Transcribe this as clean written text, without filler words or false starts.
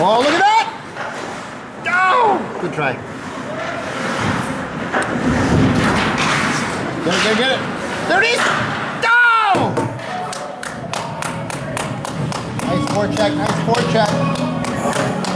Oh, look at that! Oh! Good try. Get it. There it is! Oh! Nice forecheck, nice forecheck.